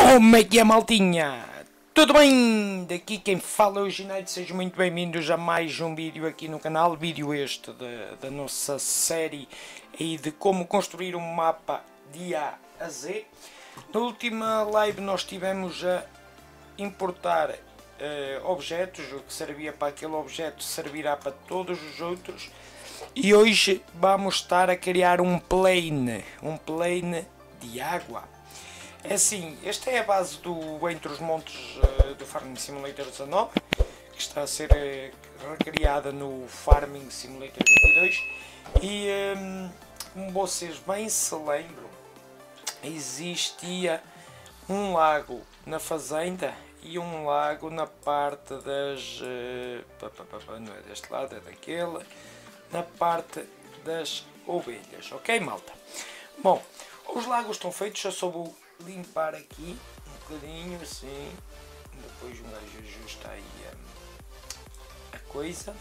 Como é que é, maltinha? Tudo bem? Daqui quem fala é o Gineide, sejam muito bem-vindos a mais um vídeo aqui no canal. Vídeo este da nossa série aí de como construir um mapa de A a Z. Na última live nós tivemos a importar objetos, o que servia para aquele objeto servirá para todos os outros. E hoje vamos estar a criar um plane de água. É assim, esta é a base do Entre os Montes do Farming Simulator 19, que está a ser recriada no Farming Simulator 22 e como vocês bem se lembram, existia um lago na fazenda e um lago na parte das... não é deste lado, é daquele, na parte das ovelhas, ok, malta? Bom, os lagos estão feitos, eu só vou limpar aqui um bocadinho assim, depois um gajo ajusta aí a coisa,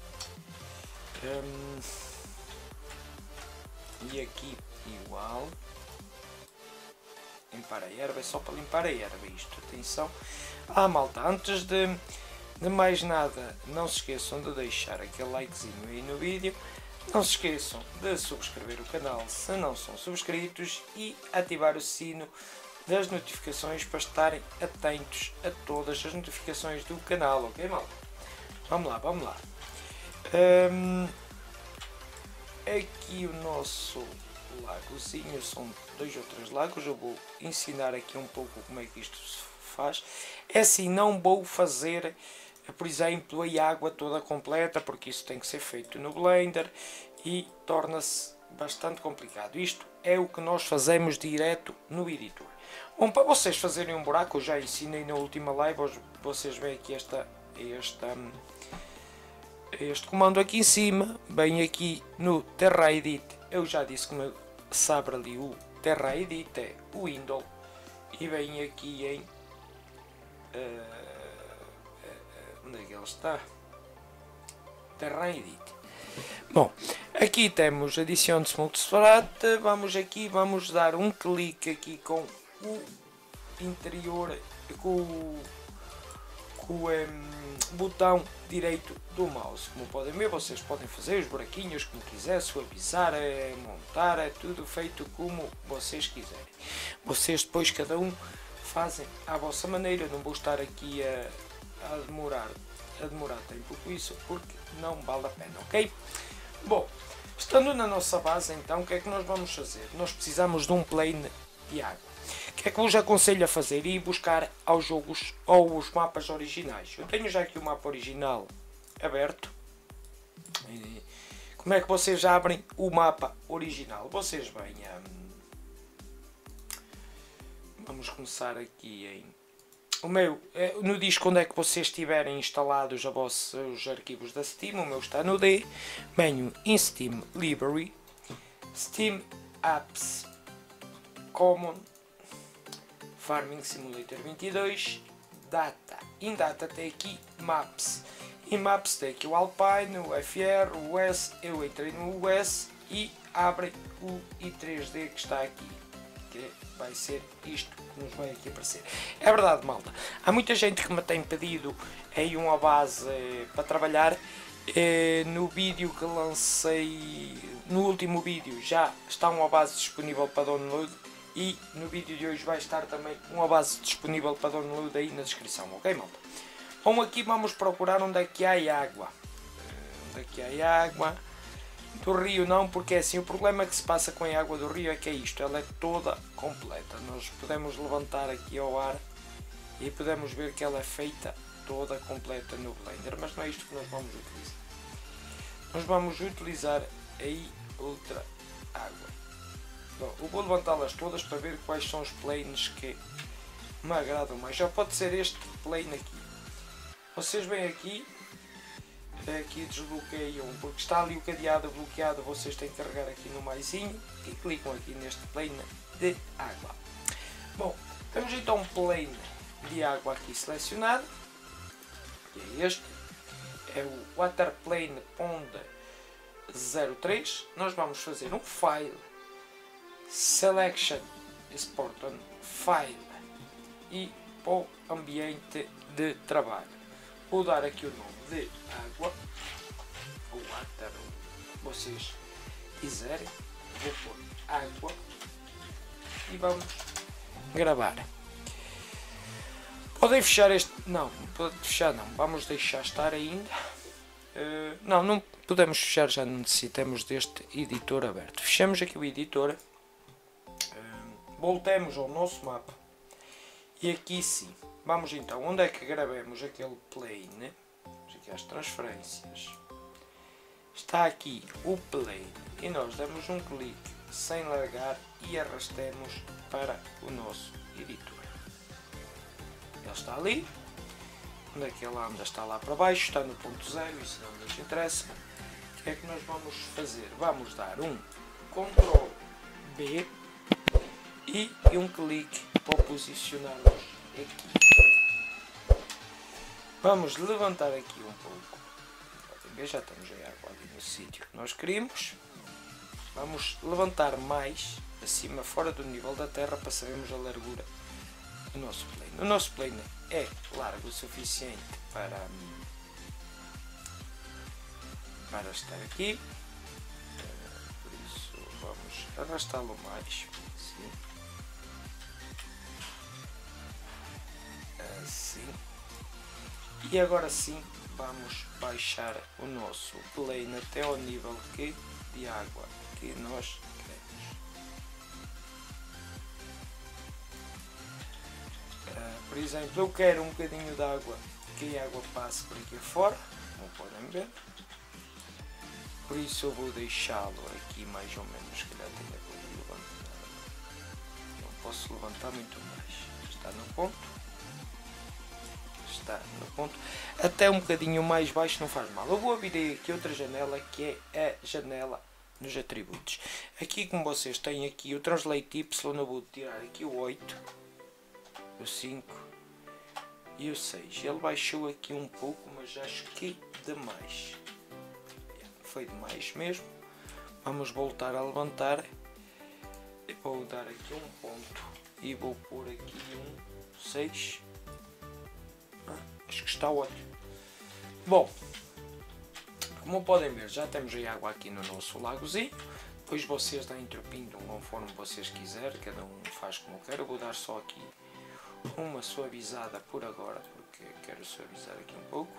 e aqui igual, limpar a erva, é só para limpar a erva isto, atenção. Malta, antes de mais nada, não se esqueçam de deixar aquele likezinho aí no vídeo. Não se esqueçam de subscrever o canal se não são subscritos e ativar o sino das notificações para estarem atentos a todas as notificações do canal, ok, malta? Vamos lá. Aqui o nosso lagozinho, são 2 ou 3 lagos, eu vou ensinar aqui um pouco como é que isto se faz. É assim, não vou fazer, por exemplo, a água toda completa, porque isso tem que ser feito no Blender e torna-se bastante complicado. Isto é o que nós fazemos direto no editor. Bom, para vocês fazerem um buraco, eu já ensinei na última live, vocês veem aqui este comando aqui em cima, bem aqui no Terra Edit, eu já disse como se abre ali o Terra Edit, é o Window, e vem aqui em... onde é que ele está? Terra Edit. Bom, aqui temos Adicione Smooth Separate, vamos dar um clique aqui com o interior, com o botão direito do mouse. Como podem ver, vocês podem fazer os buraquinhos como quiser, suavizar, montar, é tudo feito como vocês quiserem. Vocês depois cada um fazem à vossa maneira, eu não vou estar aqui a demorar tempo com isso, porque não vale a pena, ok? Bom, estando na nossa base, então, o que é que nós vamos fazer? Nós precisamos de um plane de água. O que é que eu vos aconselho a fazer? Ir buscar aos jogos ou os mapas originais. Eu tenho já aqui o mapa original aberto. E como é que vocês abrem o mapa original? Vocês vêm vamos começar aqui em... no disco onde é que vocês tiverem instalados os vossos arquivos da Steam, o meu está no D. Venho em Steam Library, Steam Apps, Common, Farming Simulator 22, Data. Em Data tem aqui Maps. Em Maps tem aqui o Alpine, o FR, o US. Eu entrei no US e abre o i3D que está aqui, que vai ser isto que nos vai aqui aparecer. É verdade, malta, há muita gente que me tem pedido aí uma base para trabalhar. No vídeo que lancei, no último vídeo, já está uma base disponível para download e no vídeo de hoje vai estar também uma base disponível para download aí na descrição, ok, malta? Bom, aqui vamos procurar onde é que há água. Onde é que há água? Do rio não, porque é assim, o problema que se passa com a água do rio é que é isto, ela é toda completa. Nós podemos levantar aqui ao ar e podemos ver que ela é feita toda completa no Blender, mas não é isto que nós vamos utilizar. Nós vamos utilizar aí outra água. Bom, eu vou levantá-las todas para ver quais são os planes que me agradam mais. Já pode ser este plane aqui. Vocês vêm aqui desbloqueiam, porque está ali o cadeado bloqueado, vocês têm que carregar aqui no maisinho e clicam aqui neste plane de água. Bom, temos então um plane de água aqui selecionado, que é este, é o Water Plane Pond 03. Nós vamos fazer um file, Selection, Export on File, e para o ambiente de trabalho. Vou dar aqui o nome de água, ou water, vocês quiserem. Vou pôr água e vamos gravar. Podem fechar este... Não, pode fechar não. Vamos deixar estar ainda. Não podemos fechar, já não necessitamos deste editor aberto. Fechamos aqui o editor. Voltemos ao nosso mapa. E aqui sim. Vamos então, onde é que gravemos aquele plane? Vamos aqui às transferências. Está aqui o plane. E nós damos um clique sem largar e arrastamos para o nosso editor. Ele está ali. Onde é que ele anda? Está lá para baixo, está no ponto 0, isso não nos interessa. O que é que nós vamos fazer? Vamos dar um Ctrl B e um clique para posicionarmos aqui. Vamos levantar aqui um pouco. Podem ver, já estamos a água ali no sítio que nós queríamos. Vamos levantar mais acima, fora do nível da terra, para sabermos a largura do nosso plane. O nosso plane é largo o suficiente para estar aqui, por isso vamos arrastá-lo mais, assim, e agora sim vamos baixar o nosso plane até ao nível de água que nós queremos. Por exemplo, eu quero um bocadinho de água, que a água passe por aqui fora, como podem ver. Por isso eu vou deixá-lo aqui mais ou menos, que já tenha como levantar. Não posso levantar muito mais. Está no ponto. Está no ponto. Até um bocadinho mais baixo não faz mal. Eu vou abrir aqui outra janela, que é a janela nos atributos. Aqui, como vocês têm aqui o Translate Y, eu vou tirar aqui o 8, o 5 e o 6. Ele baixou aqui um pouco, mas acho que demais. Foi demais mesmo. Vamos voltar a levantar. Eu vou dar aqui um ponto e vou pôr aqui um 6. Acho que está ótimo. Bom, como podem ver, já temos a água aqui no nosso lagozinho. Depois vocês da interpindo conforme vocês quiserem, cada um faz como quer. Eu vou dar só aqui uma suavizada por agora, porque quero suavizar aqui um pouco.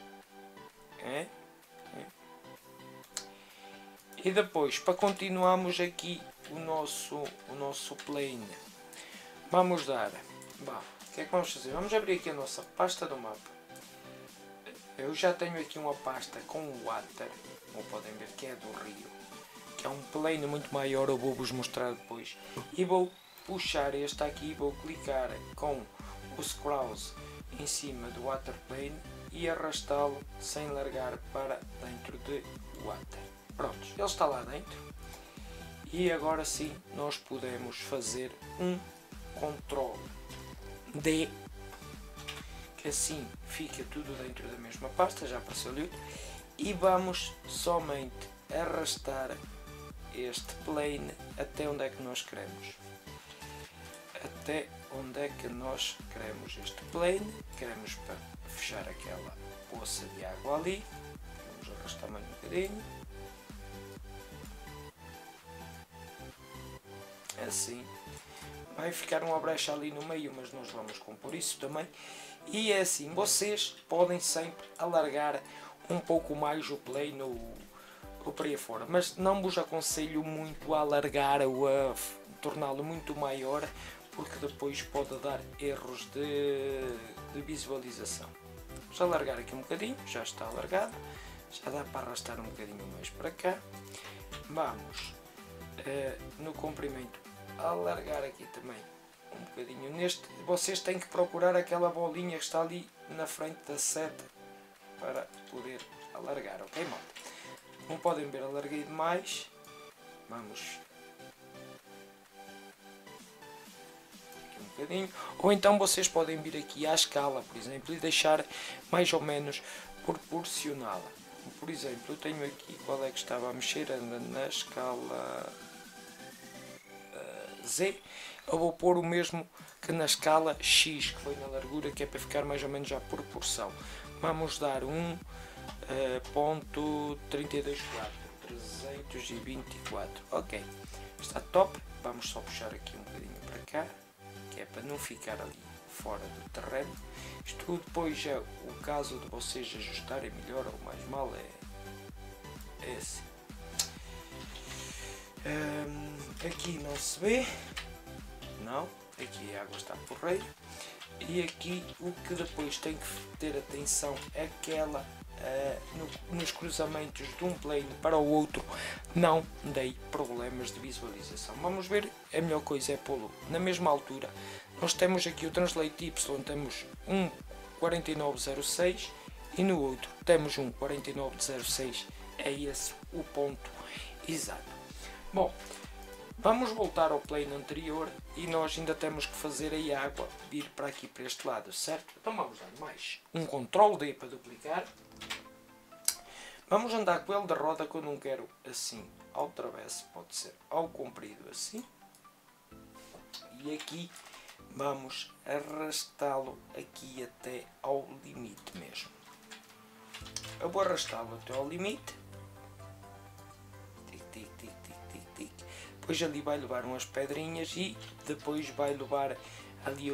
E depois, para continuarmos aqui o nosso plane, vamos dar... o que é que vamos fazer? Vamos abrir aqui a nossa pasta do mapa. Eu já tenho aqui uma pasta com o water, como podem ver, que é do rio, que é um plane muito maior, eu vou-vos mostrar depois. E vou puxar este aqui, vou clicar com o scroll em cima do water plane e arrastá-lo sem largar para dentro de water. Pronto, ele está lá dentro. E agora sim nós podemos fazer um Ctrl D, que assim fica tudo dentro da mesma pasta, já apareceu ali. E vamos somente arrastar este plane até onde é que nós queremos. Até onde é que nós queremos este plane. Queremos para fechar aquela poça de água ali. Vamos arrastar mais um bocadinho. Assim. Vai ficar uma brecha ali no meio, mas nós vamos compor isso também. E é assim, vocês podem sempre alargar um pouco mais o plane ou para aí fora, mas não vos aconselho muito a alargar ou a torná-lo muito maior, porque depois pode dar erros de visualização. Vamos alargar aqui um bocadinho, já está alargado, já dá para arrastar um bocadinho mais para cá. Vamos no comprimento alargar aqui também um bocadinho neste. Vocês têm que procurar aquela bolinha que está ali na frente da seta para poder alargar, ok, malta? Como podem ver, alarguei demais. Vamos aqui um bocadinho, ou então vocês podem vir aqui à escala, por exemplo, e deixar mais ou menos proporcioná-la. Por exemplo, eu tenho aqui, qual é que estava a mexer, anda na escala Z. eu vou pôr o mesmo que na escala X, que foi na largura, que é para ficar mais ou menos já por proporção. Vamos dar 1.324, 324, ok, está top. Vamos só puxar aqui um bocadinho para cá, que é para não ficar ali fora do terreno. Isto depois é o caso de vocês ajustarem melhor ou mais mal, é assim. Aqui não se vê, não, aqui a água está porreira, e aqui o que depois tem que ter atenção é aquela nos cruzamentos de um plane para o outro não dei problemas de visualização. Vamos ver, a melhor coisa é pô-lo na mesma altura. Nós temos aqui o Translate Y, temos um 4906 e no outro temos um 4906, é esse o ponto exato. Bom, vamos voltar ao plane anterior e nós ainda temos que fazer a água vir para aqui, para este lado, certo? Então vamos dar mais um Ctrl D para duplicar. Vamos andar com ele de roda, que eu não quero assim ao travesso, pode ser ao comprido assim. E aqui vamos arrastá-lo aqui até ao limite mesmo. Eu vou arrastá-lo até ao limite. Tic, tic, tic, tic, tic, tic. Depois ali vai levar umas pedrinhas e depois vai levar ali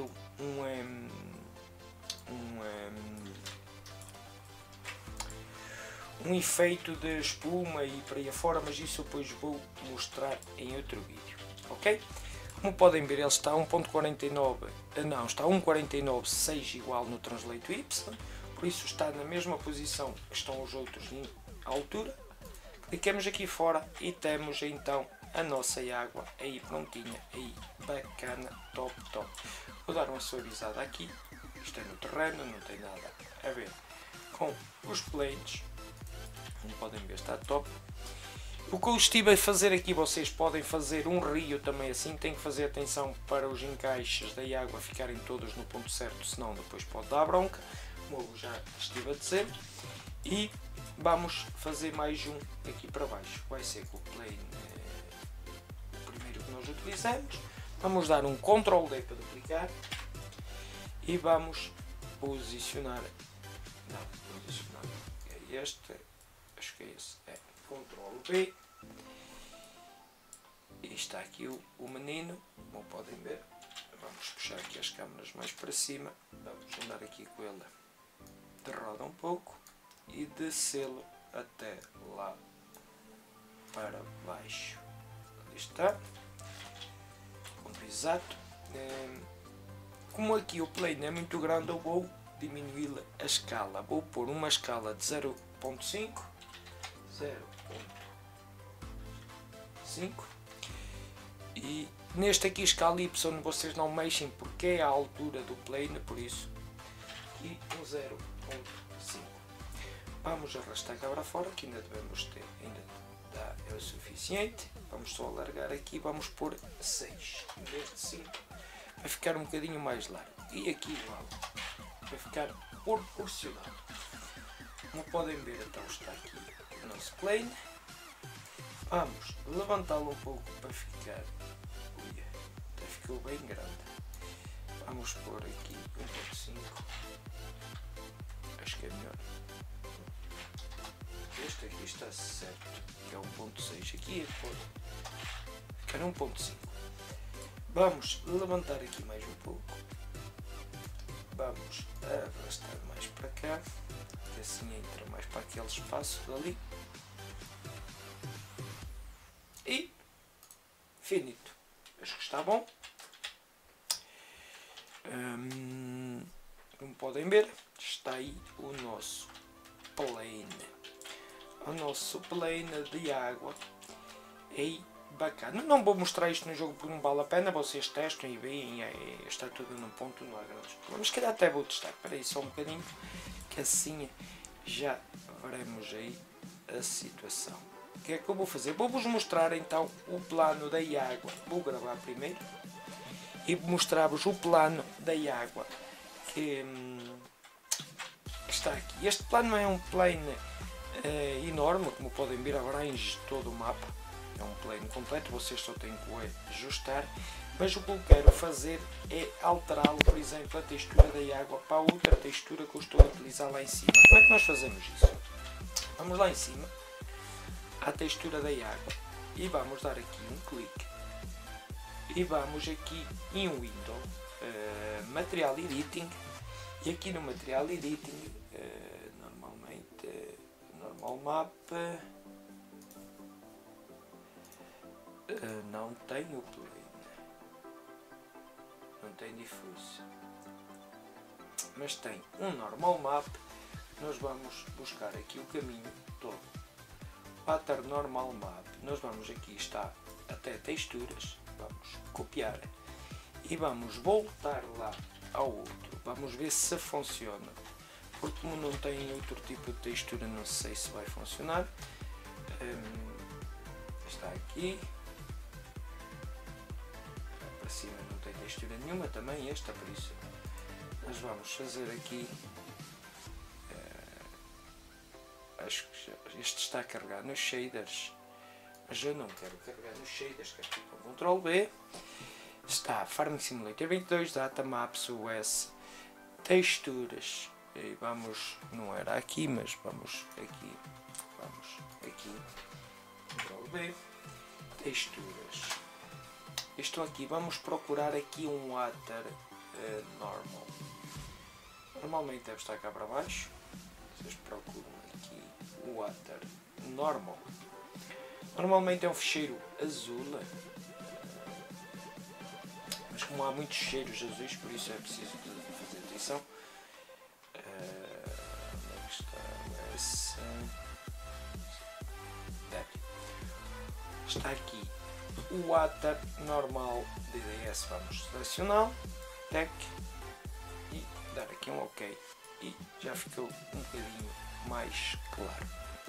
um efeito de espuma e para aí afora, mas isso depois vou mostrar em outro vídeo, ok? Como podem ver, ele está a 1.49, não, está a 1.49,6 igual no Translate Y, por isso está na mesma posição que estão os outros em altura. Clicamos aqui fora e temos então a nossa água aí prontinha, aí bacana, top, top. Vou dar uma suavizada aqui, isto é no terreno, não tem nada a ver com os planes. Como podem ver, está top. O que eu estive a fazer aqui, vocês podem fazer um rio também assim, tem que fazer atenção para os encaixes da água ficarem todos no ponto certo, senão depois pode dar bronca, como eu já estive a dizer. E vamos fazer mais um aqui para baixo, vai ser com o plane, o primeiro que nós utilizamos. Vamos dar um Ctrl D para duplicar e vamos posicionar, é este, acho que é esse, é Ctrl B. E está aqui o menino, como podem ver. Vamos puxar aqui as câmaras mais para cima, vamos andar aqui com ele de roda um pouco e descê-lo até lá para baixo. Ali está, ponto exato. Como aqui o plane é muito grande, eu vou diminuir a escala, vou pôr uma escala de 0.5, 0.5 e neste aqui escala Y vocês não mexem porque é a altura do plane, por isso aqui um 0.5. Vamos arrastar cá para fora, que ainda devemos ter, ainda dá, é o suficiente. Vamos só alargar aqui, vamos pôr 6 em vez de 5, vai ficar um bocadinho mais largo. E aqui igual, vai ficar proporcional. Como podem ver, então está aqui o nosso plane. Vamos levantá-lo um pouco para ficar, até ficou bem grande. Vamos pôr aqui 1.5, acho que é melhor. Este aqui está certo, que é 1.6, aqui é pôr, ficar 1.5. Vamos levantar aqui mais um pouco. Vamos arrastar mais para cá, que assim entra mais para aquele espaço dali. E finito. Acho que está bom. Como podem ver, está aí o nosso plane. O nosso plane de água. É bacana. Não vou mostrar isto no jogo porque não vale a pena. Vocês testam e veem. Está tudo num ponto, não há grandes problemas. Se calhar até vou testar. Espera aí só um bocadinho. Que assim já veremos aí a situação. O que é que eu vou fazer? Vou-vos mostrar então o plano da água. Vou gravar primeiro e mostrar-vos o plano da água que está aqui. Este plano é um plano enorme, como podem ver, abrange todo o mapa. É um plano completo, vocês só têm que o ajustar, mas o que eu quero fazer é alterá-lo, por exemplo, a textura da água para a outra textura que eu estou a utilizar lá em cima. Como é que nós fazemos isso? Vamos lá em cima, à textura da água, e vamos dar aqui um clique, e vamos aqui em Window, Material Editing, e aqui no Material Editing, normalmente, Normal Map, não tem o plane, não tem diffuse, mas tem um Normal Map. Nós vamos buscar aqui o caminho todo, Pattern Normal Map, nós vamos aqui, está até texturas, vamos copiar e vamos voltar lá ao outro, vamos ver se funciona, porque como não tem outro tipo de textura não sei se vai funcionar. Está aqui, para cima não tem textura nenhuma, também esta, por isso nós vamos fazer aqui, acho que este está a carregar nos shaders, mas eu não quero carregar nos shaders, quero aqui com Ctrl B, está Farming Simulator 22, Data Maps, US, texturas, e vamos, não era aqui, mas vamos aqui, Ctrl B, texturas, estou aqui, vamos procurar aqui um water normal, normalmente deve estar cá para baixo, vocês procuram aqui o water normal, normalmente é um ficheiro azul, mas como há muitos ficheiros azuis, por isso é preciso de fazer atenção. Onde é que está essa? Está aqui o water normal DDS, vamos selecionar, tech, e dar aqui um OK, e já ficou um bocadinho mais claro,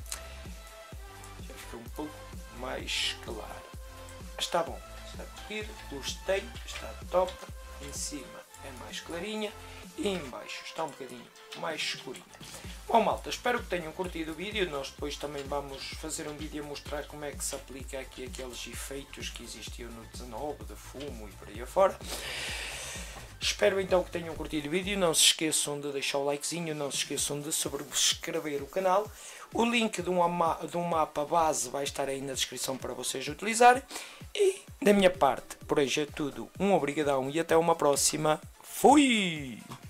já ficou um pouco mais claro, está bom, está corrido, gostei, está top, em cima é mais clarinha e em baixo está um bocadinho mais escurinha. Bom malta, espero que tenham curtido o vídeo, nós depois também vamos fazer um vídeo a mostrar como é que se aplica aqui aqueles efeitos que existiam no 19, de fumo e por aí afora. Espero então que tenham curtido o vídeo, não se esqueçam de deixar o likezinho, não se esqueçam de subscrever o canal. O link de um mapa base vai estar aí na descrição para vocês utilizarem. E da minha parte, por hoje é tudo. Um obrigadão e até uma próxima. Fui!